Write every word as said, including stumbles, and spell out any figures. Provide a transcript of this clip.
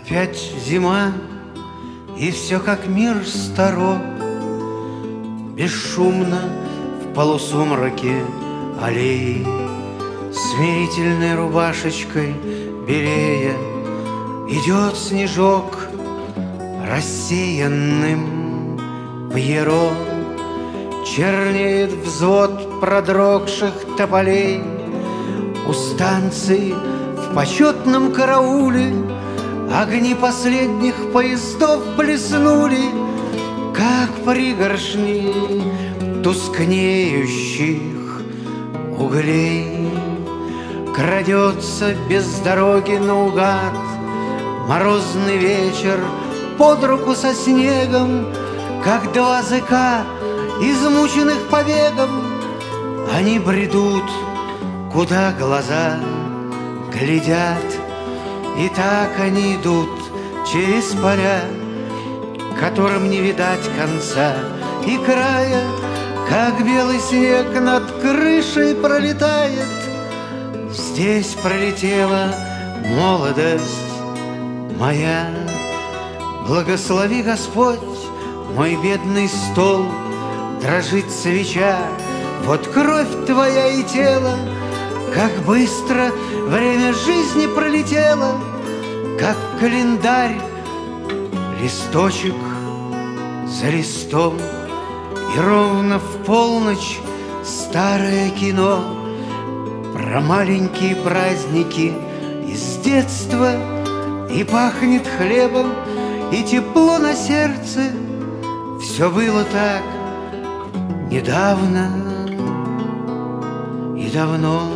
Опять зима, и все как мир старо. Бесшумно в полусумраке аллеи, смирительной рубашечкой белея, идет снежок рассеянным пьеро. Чернеет взвод продрогших тополей. У станции в почетном карауле огни последних поездов блеснули, как пригоршни тускнеющих углей. Крадется без дороги наугад морозный вечер под руку со снегом, как два зыка, измученных побегом. Они бредут, куда глаза глядят, и так они идут через поля, которым не видать конца и края, как белый снег над крышей пролетает. Здесь пролетела молодость моя. Благослови, Господь, мой бедный стол. Дрожит свеча, вот кровь твоя и тело. Как быстро время жизни пролетело, как календарь, листочек за листом. И ровно в полночь старое кино про маленькие праздники из детства. И пахнет хлебом, и тепло на сердце. Все было так недавно и давно.